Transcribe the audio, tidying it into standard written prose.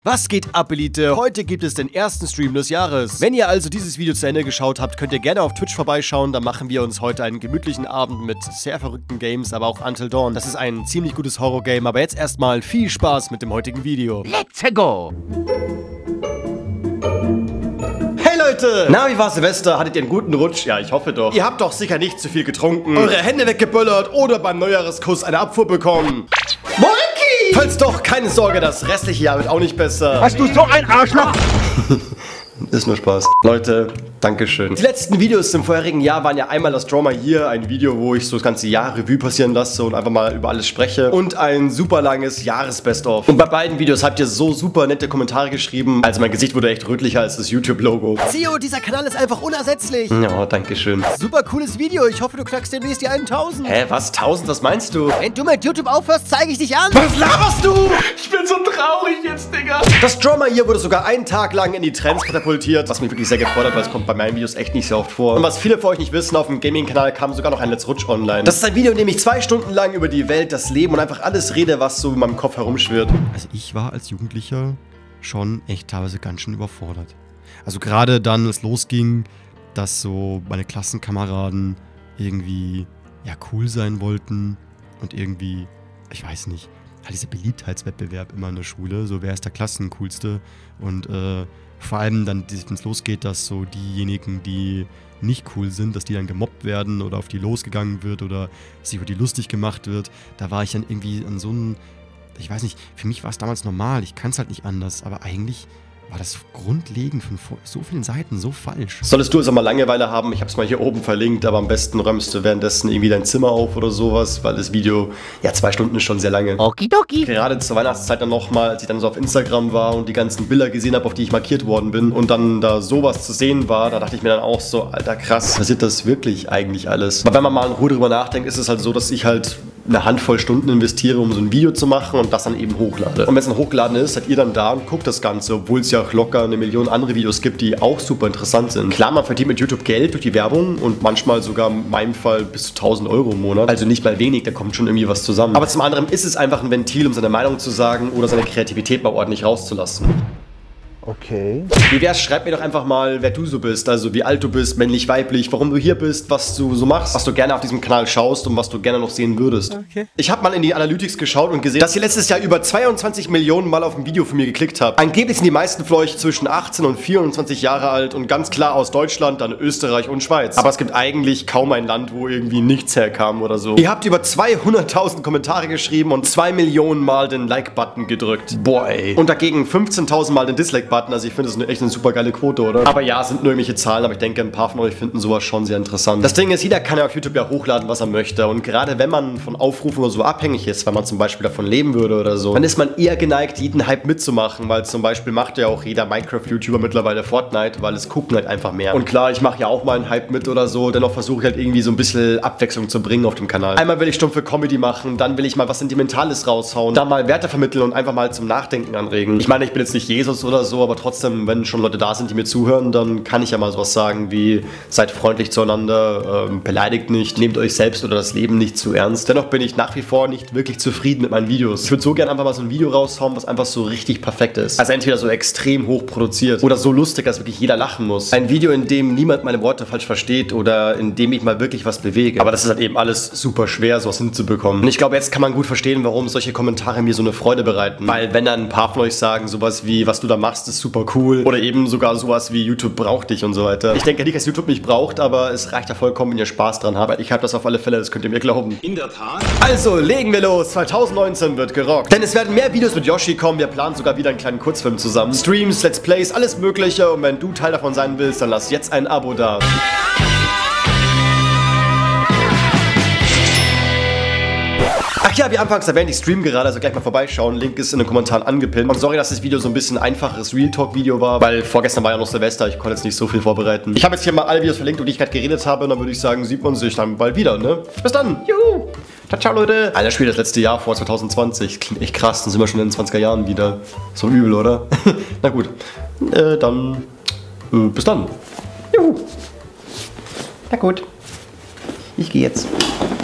Was geht ab, Elite? Heute gibt es den ersten Stream des Jahres. Wenn ihr also dieses Video zu Ende geschaut habt, könnt ihr gerne auf Twitch vorbeischauen. Da machen wir uns heute einen gemütlichen Abend mit sehr verrückten Games, aber auch Until Dawn. Das ist ein ziemlich gutes Horror-Game, aber jetzt erstmal viel Spaß mit dem heutigen Video. Let's go! Hey Leute! Na, wie war Silvester? Hattet ihr einen guten Rutsch? Ja, ich hoffe doch. Ihr habt doch sicher nicht zu viel getrunken, eure Hände weggeböllert oder beim Neujahreskuss eine Abfuhr bekommen. Molki! Falls doch, keine Sorge, das restliche Jahr wird auch nicht besser. Hast du so ein Arschloch? Ist nur Spaß. Leute, Dankeschön. Die letzten Videos im vorherigen Jahr waren ja einmal das Draw My Year, ein Video, wo ich so das ganze Jahr Revue passieren lasse und einfach mal über alles spreche. Und ein super langes Jahres-Best-of. Und bei beiden Videos habt ihr so super nette Kommentare geschrieben. Also mein Gesicht wurde echt rötlicher als das YouTube-Logo. Zio, dieser Kanal ist einfach unersetzlich. Ja, Dankeschön. Super cooles Video. Ich hoffe, du knackst demnächst die 1000. Hä, was? 1000? Was meinst du? Wenn du mit YouTube aufhörst, zeige ich dich an. Was laberst du? Ich bin so traurig jetzt, Digga. Das Draw My Year wurde sogar einen Tag lang in die Trends katapultiert, was mich wirklich sehr gefreut hat, weil es kommt bei meinen Videos echt nicht sehr oft vor. Und was viele von euch nicht wissen, auf dem Gaming-Kanal kam sogar noch ein Let's Rutsch online. Das ist ein Video, in dem ich 2 Stunden lang über die Welt, das Leben und einfach alles rede, was so in meinem Kopf herumschwirrt. Also ich war als Jugendlicher schon echt teilweise ganz schön überfordert. Also gerade dann, als es losging, dass so meine Klassenkameraden irgendwie, ja, cool sein wollten und irgendwie, ich weiß nicht, halt dieser Beliebtheitswettbewerb immer in der Schule, so wer ist der Klassencoolste und vor allem dann, wenn es losgeht, dass so diejenigen, die nicht cool sind, dass die dann gemobbt werden oder auf die losgegangen wird oder sich über die lustig gemacht wird, da war ich dann irgendwie an so einem, ich weiß nicht, für mich war es damals normal, ich kann es halt nicht anders, aber eigentlich war das grundlegend von so vielen Seiten so falsch. Solltest du also mal Langeweile haben, ich habe es mal hier oben verlinkt, aber am besten räumst du währenddessen irgendwie dein Zimmer auf oder sowas, weil das Video, ja, 2 Stunden ist schon sehr lange. Okidoki. Gerade zur Weihnachtszeit dann nochmal, als ich dann so auf Instagram war und die ganzen Bilder gesehen habe, auf die ich markiert worden bin und dann da sowas zu sehen war, da dachte ich mir dann auch so, Alter krass, passiert das wirklich eigentlich alles? Aber wenn man mal in Ruhe drüber nachdenkt, ist es halt so, dass ich halt eine Handvoll Stunden investiere, um so ein Video zu machen und das dann eben hochlade. Und wenn es dann hochgeladen ist, seid ihr dann da und guckt das Ganze, obwohl es ja auch locker eine Million andere Videos gibt, die auch super interessant sind. Klar, man verdient mit YouTube Geld durch die Werbung und manchmal sogar in meinem Fall bis zu 1000 Euro im Monat. Also nicht mal wenig, da kommt schon irgendwie was zusammen. Aber zum anderen ist es einfach ein Ventil, um seine Meinung zu sagen oder seine Kreativität mal ordentlich rauszulassen. Okay. Wie wär's, schreib mir doch einfach mal, wer du so bist, also wie alt du bist, männlich, weiblich, warum du hier bist, was du so machst, was du gerne auf diesem Kanal schaust und was du gerne noch sehen würdest. Okay. Ich habe mal in die Analytics geschaut und gesehen, dass ihr letztes Jahr über 22 Millionen Mal auf ein Video von mir geklickt habt. Angeblich sind die meisten von euch zwischen 18 und 24 Jahre alt und ganz klar aus Deutschland, dann Österreich und Schweiz. Aber es gibt eigentlich kaum ein Land, wo irgendwie nichts herkam oder so. Ihr habt über 200.000 Kommentare geschrieben und 2 Millionen Mal den Like-Button gedrückt. Boah, ey. Und dagegen 15.000 Mal den Dislike-Button. Also ich finde, das ist echt eine super geile Quote, oder? Aber ja, es sind nur irgendwelche Zahlen, aber ich denke, ein paar von euch finden sowas schon sehr interessant. Das Ding ist, jeder kann ja auf YouTube ja hochladen, was er möchte. Und gerade wenn man von Aufrufen oder so abhängig ist, weil man zum Beispiel davon leben würde oder so, dann ist man eher geneigt, jeden Hype mitzumachen, weil zum Beispiel macht ja auch jeder Minecraft-YouTuber mittlerweile Fortnite, weil es gucken halt einfach mehr. Und klar, ich mache ja auch mal einen Hype mit oder so, dennoch versuche ich halt irgendwie so ein bisschen Abwechslung zu bringen auf dem Kanal. Einmal will ich stumpfe Comedy machen, dann will ich mal was Sentimentales raushauen, dann mal Werte vermitteln und einfach mal zum Nachdenken anregen. Ich meine, ich bin jetzt nicht Jesus oder so, aber trotzdem, wenn schon Leute da sind, die mir zuhören, dann kann ich ja mal sowas sagen wie, seid freundlich zueinander, beleidigt nicht, nehmt euch selbst oder das Leben nicht zu ernst. Dennoch bin ich nach wie vor nicht wirklich zufrieden mit meinen Videos. Ich würde so gerne einfach mal so ein Video raushauen, was einfach so richtig perfekt ist. Also entweder so extrem hoch produziert oder so lustig, dass wirklich jeder lachen muss. Ein Video, in dem niemand meine Worte falsch versteht oder in dem ich mal wirklich was bewege. Aber das ist halt eben alles super schwer, sowas hinzubekommen. Und ich glaube, jetzt kann man gut verstehen, warum solche Kommentare mir so eine Freude bereiten. Weil wenn dann ein paar von euch sagen, sowas wie, was du da machst, ist super cool. Oder eben sogar sowas wie YouTube braucht dich und so weiter. Ich denke nicht, dass YouTube mich braucht, aber es reicht ja vollkommen, wenn ihr Spaß dran habt. Ich habe das auf alle Fälle, das könnt ihr mir glauben. In der Tat. Also, legen wir los. 2019 wird gerockt. Denn es werden mehr Videos mit Yoshi kommen. Wir planen sogar wieder einen kleinen Kurzfilm zusammen. Streams, Let's Plays, alles mögliche. Und wenn du Teil davon sein willst, dann lass jetzt ein Abo da. Ach ja, wie anfangs erwähnt, ich streame gerade, also gleich mal vorbeischauen. Link ist in den Kommentaren angepinnt. Und sorry, dass das Video so ein bisschen einfacheres Real Talk-Video war, weil vorgestern war ja noch Silvester, ich konnte jetzt nicht so viel vorbereiten. Ich habe jetzt hier mal alle Videos verlinkt, über die ich gerade geredet habe. Und dann würde ich sagen, sieht man sich dann bald wieder, ne? Bis dann! Juhu! Ciao, ciao, Leute! Alter, Spiel das letzte Jahr vor 2020. Klingt echt krass, dann sind wir schon in den 20er Jahren wieder. So übel, oder? Na gut. Dann bis dann. Juhu! Na gut. Ich gehe jetzt.